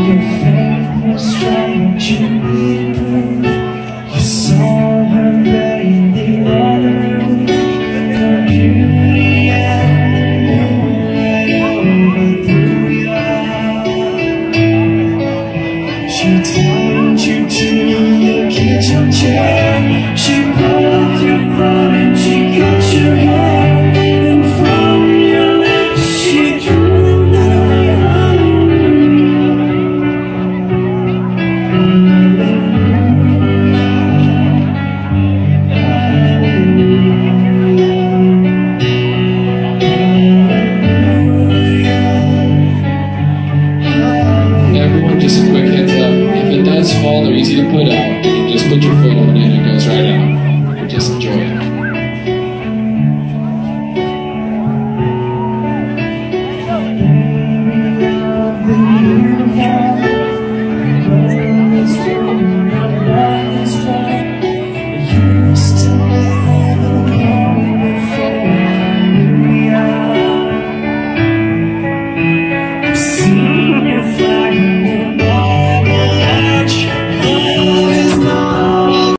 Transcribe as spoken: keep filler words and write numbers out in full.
Your faith was strong, but you weakened. You saw her in the other room. Her beauty and the moonlight overthrew you. She tied you to the kitchen chair. She pulled your throat and she cut your hair. And from your lips she drew the Everyone, just a quick heads up. If it does fall, they're easy to put out. You just put your foot on it and it goes right out.